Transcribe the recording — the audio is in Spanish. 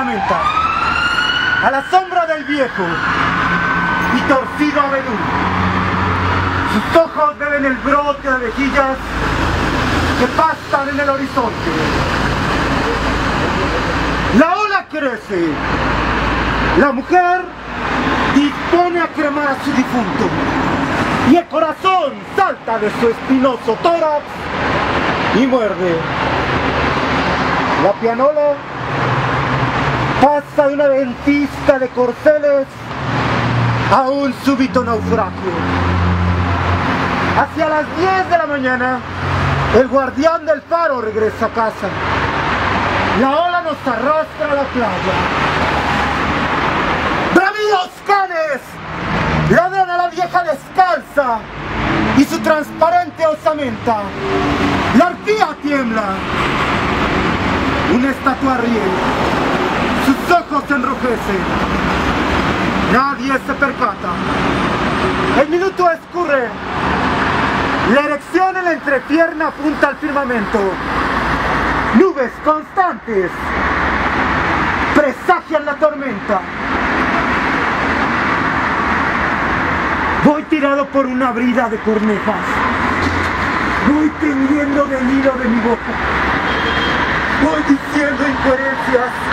osamenta, a la sombra del viejo y torcido abedul. Sus ojos beben el brote de mejillas que pastan en el horizonte. La ola crece. La mujer dispone a cremar a su difunto y el corazón salta de su espinoso tórax y muerde. La pianola pasa de una ventisca de corceles a un súbito naufragio. Hacia las 10 de la mañana, el guardián del faro regresa a casa. La ola nos arrastra a la playa. ¡Bravíos canes! Ladran a la vieja descalza y su transparente osamenta. La arpía tiembla. Una estatua ríe. Sus ojos se enrojecen. Nadie se percata. El minuto escurre. La erección en la entrepierna apunta al firmamento. Nubes constantes presagian la tormenta. Voy tirado por una brida de cornejas. Voy tendiendo del hilo de mi boca. Voy diciendo incoherencias.